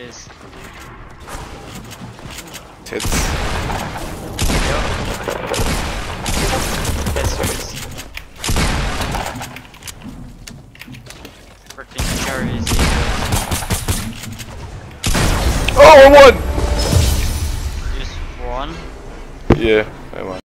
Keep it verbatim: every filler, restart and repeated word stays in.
Is. Tits. Yup. Yes, yours. Freaking cherries. Oh, I won! Just one. Yeah, I won.